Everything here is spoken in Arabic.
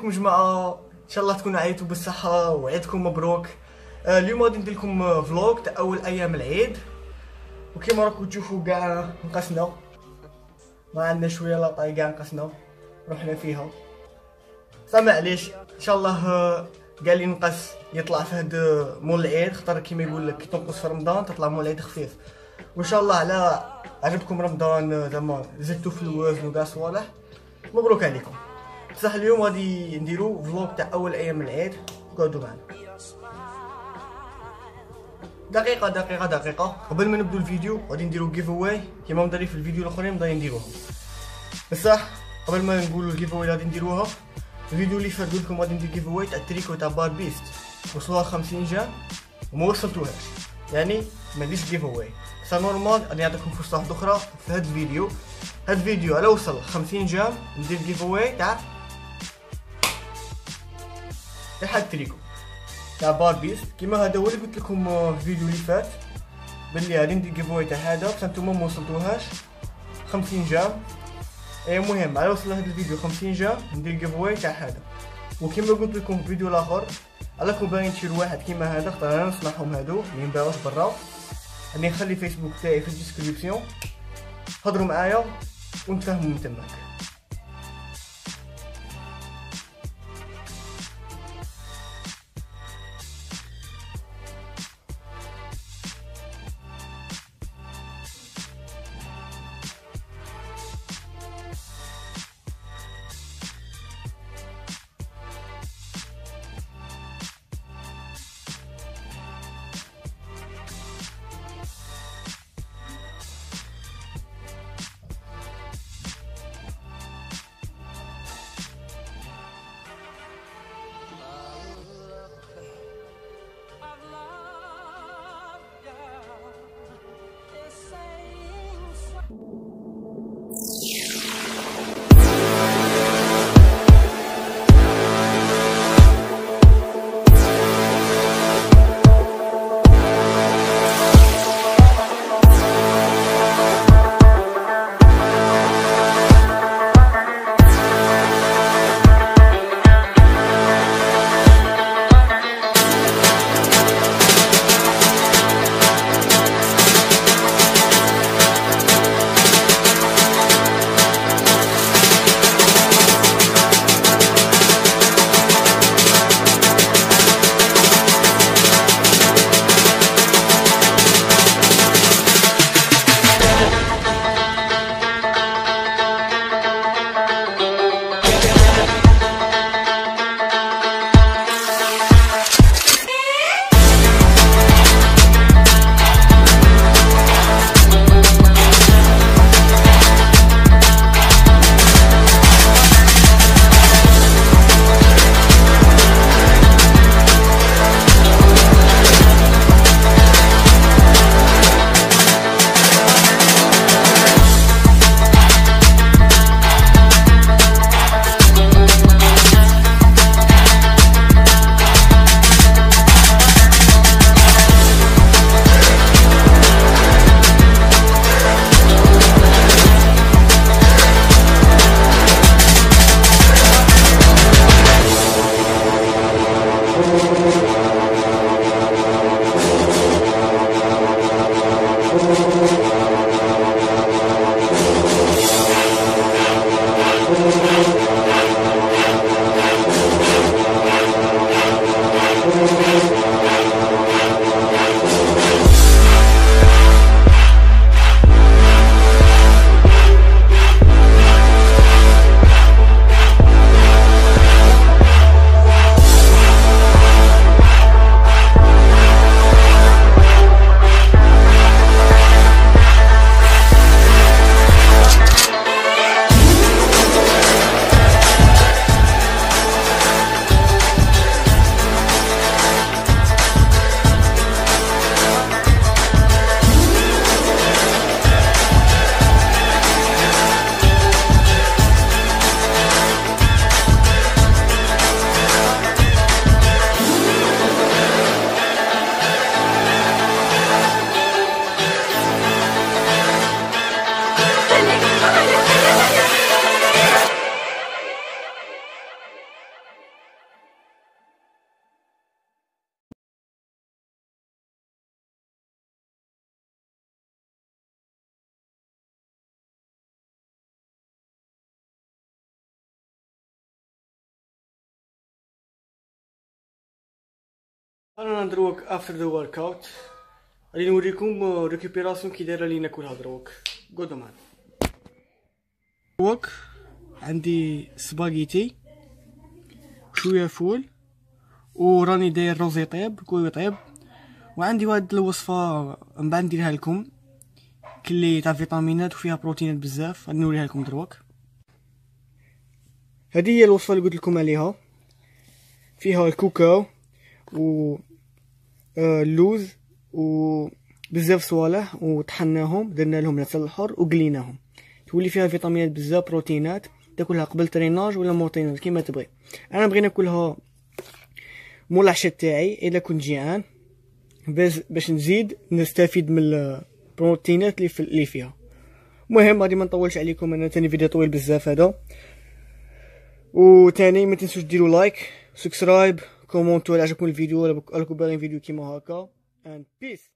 عليكم جماعه؟ ان شاء الله تكونوا عيطوا بالصحه وعيدكم مبروك. اليوم غادي ندير لكم فلوق تاع اول ايام العيد، وكيما راكم تشوفوا كاع نقصنا، ما عندنا شويه لاطاي كاع نقصنا رحنا فيها. صح معليش، ان شاء الله قال لي نقص يطلع في هاد مول العيد، خاطر كيما يقول لك كي تنقص في رمضان تطلع مول العيد خفيف. وان شاء الله على عجبكم رمضان زعما زدتوا في الوزن وكاع صوالح، مبروك عليكم. بصح اليوم غادي نديرو فلوق تاع اول ايام العيد، قعدوا معنا دقيقه قبل ما نبدو الفيديو. غادي نديرو جيف اواي كيما مداري في الفيديو الاخرين غادي نديروهم. بصح قبل ما نقولوا الجيف اواي غادي نديروها، الفيديو اللي فات قلت لكم غادي ندير جيف اواي تاع التريكو تاع بار بيست، وصلوها 50 جام وما وصلتوهاش، يعني ما نديرش جيف اواي. سا نورمال غادي نعطيكم فرصه واحده اخرى في هاد الفيديو. هاد الفيديو على وصل 50 جام ندير جيف اواي تاع هاد التريكو تاع بار بيست. كيما هذا هو اللي قلت لكم في الفيديو اللي فات بلي غادي ندير جيف اواي تاع هذا، بصح نتوما ما وصلتوهاش 50 جام. المهم على وصل هذا الفيديو 50 جام ندير جيف اواي تاع هذا. وكيما قلت لكم في الفيديو الاخر، علىكم باغيين تشيروا واحد كيما هذا، خاطر انا نصنعهم هادو اللي مباعوش برا. راني نخلي فيسبوك تاعي في الديسكريبسيون، هضروا معايا ونتفاهموا من تماك. انا دروك افتر ذا ورك اوت غادي نوريكم ريكوبيراسيون كي دايره لي ناكلها دروك. غود مان. دروك عندي سباغيتي شويه فول وراني داير روز يطيب كل يطيب، وعندي واحد الوصفه من بعد نديرها لكم كلي تاع فيتامينات وفيها بروتينات بزاف، غادي نوريها لكم دروك. هذه هي الوصفه اللي قلت لكم عليها، فيها الكوكاو و اللوز وبزاف صوالح وطحناهم درنا لهم العسل الحر وقليناهم. تولي فيها فيتامينات بزاف بروتينات، تاكلها قبل تريناج ولا مور تريناج كيما تبغي. انا بغي ناكلها مول العشاء تاعي اذا كنت جيعان باش نزيد نستفيد من البروتينات اللي فيها. المهم غادي ما نطولش عليكم، انا تاني فيديو طويل بزاف هذا. وتاني ما تنسوش ديروا لايك سبسكرايب كومونتو الا عجبكم الفيديو ولا راكم باغيين فيديو كيما هكا. and peace.